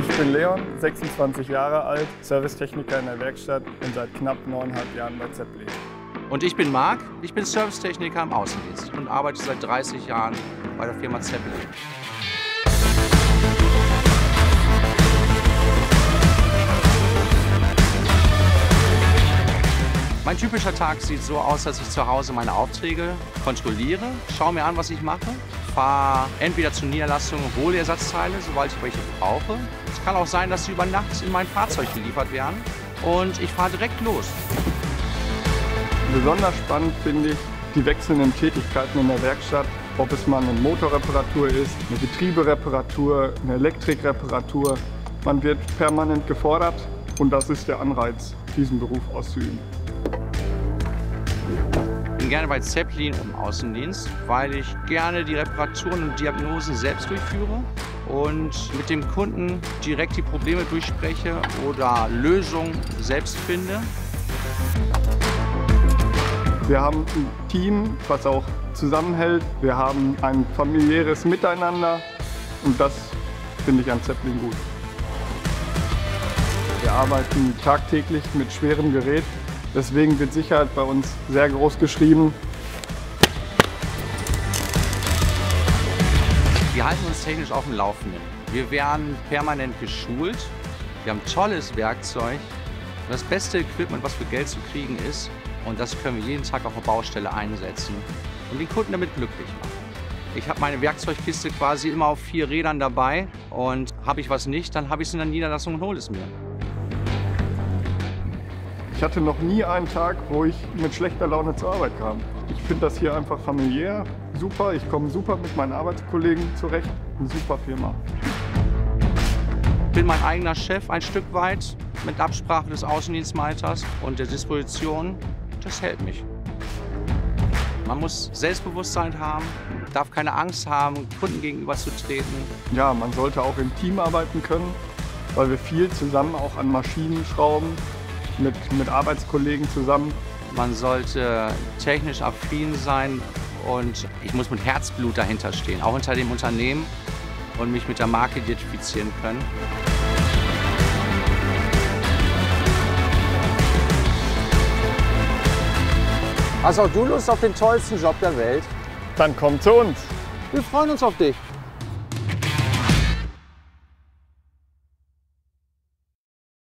Ich bin Leon, 26 Jahre alt, Servicetechniker in der Werkstatt und seit knapp 9,5 Jahren bei Zeppelin. Und ich bin Marc, ich bin Servicetechniker im Außendienst und arbeite seit 30 Jahren bei der Firma Zeppelin. Mein typischer Tag sieht so aus, dass ich zu Hause meine Aufträge kontrolliere, schaue mir an, was ich mache, fahre entweder zur Niederlassung, hole Ersatzteile, sobald ich welche brauche. Es kann auch sein, dass sie über Nacht in mein Fahrzeug geliefert werden und ich fahre direkt los. Besonders spannend finde ich die wechselnden Tätigkeiten in der Werkstatt, ob es mal eine Motorreparatur ist, eine Getriebereparatur, eine Elektrikreparatur. Man wird permanent gefordert und das ist der Anreiz, diesen Beruf auszuüben. Ich bin gerne bei Zeppelin im Außendienst, weil ich gerne die Reparaturen und Diagnosen selbst durchführe und mit dem Kunden direkt die Probleme durchspreche oder Lösungen selbst finde. Wir haben ein Team, was auch zusammenhält. Wir haben ein familiäres Miteinander und das finde ich an Zeppelin gut. Wir arbeiten tagtäglich mit schwerem Gerät. Deswegen wird Sicherheit bei uns sehr groß geschrieben. Wir halten uns technisch auf dem Laufenden. Wir werden permanent geschult. Wir haben tolles Werkzeug. Das beste Equipment, was für Geld zu kriegen ist. Und das können wir jeden Tag auf der Baustelle einsetzen und den Kunden damit glücklich machen. Ich habe meine Werkzeugkiste quasi immer auf 4 Rädern dabei. Und habe ich was nicht, dann habe ich es in der Niederlassung und hole es mir. Ich hatte noch nie einen Tag, wo ich mit schlechter Laune zur Arbeit kam. Ich finde das hier einfach familiär, super. Ich komme super mit meinen Arbeitskollegen zurecht. Eine super Firma. Ich bin mein eigener Chef ein Stück weit mit Absprache des Außendienstleiters und der Disposition. Das hält mich. Man muss Selbstbewusstsein haben, darf keine Angst haben, Kunden gegenüber zu treten. Ja, man sollte auch im Team arbeiten können, weil wir viel zusammen auch an Maschinen schrauben. Mit Arbeitskollegen zusammen. Man sollte technisch affin sein und ich muss mit Herzblut dahinter stehen, auch hinter dem Unternehmen und mich mit der Marke identifizieren können. Hast auch du Lust auf den tollsten Job der Welt? Dann komm zu uns! Wir freuen uns auf dich!